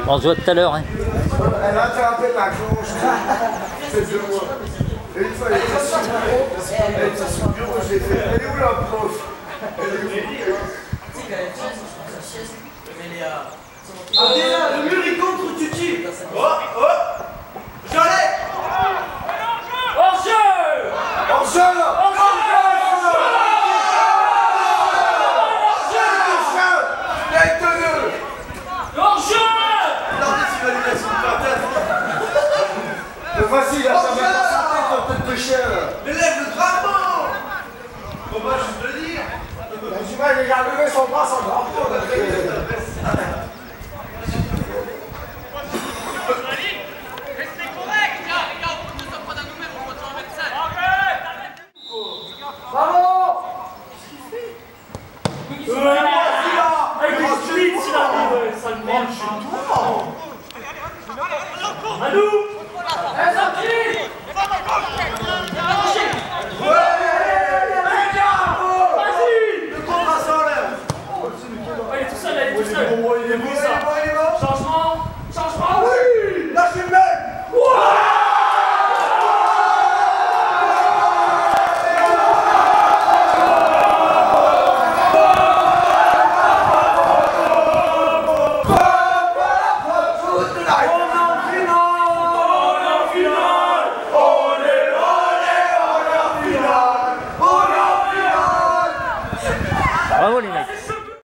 On se voit tout à l'heure. Hein. Elle a attrapé la cloche. C'est 2 mois. Et une fois, elle était sur le bureau. Elle était sur le bureau, j'ai fait. Elle est où la prof? Elle est où? Abdella, le mur il contre Tuti. Oh, oh. J'enlève. Hors-jeu. Hors-jeu là. Vas-y, là, ça va pas sauter ton tête de chien, là. Mais lève le drapeau. Faut pas juste le dire. Tu vois, il a levé son bras sans drapeau, là. Restez corrects, les gars, on ne sommes pas d'un nous-mêmes, on voit un médecin. Bravo. Avec les splits, il arrive, ça le mange chez toi. À nous. Changement, oui. Lâche le mec. Bravo les mecs.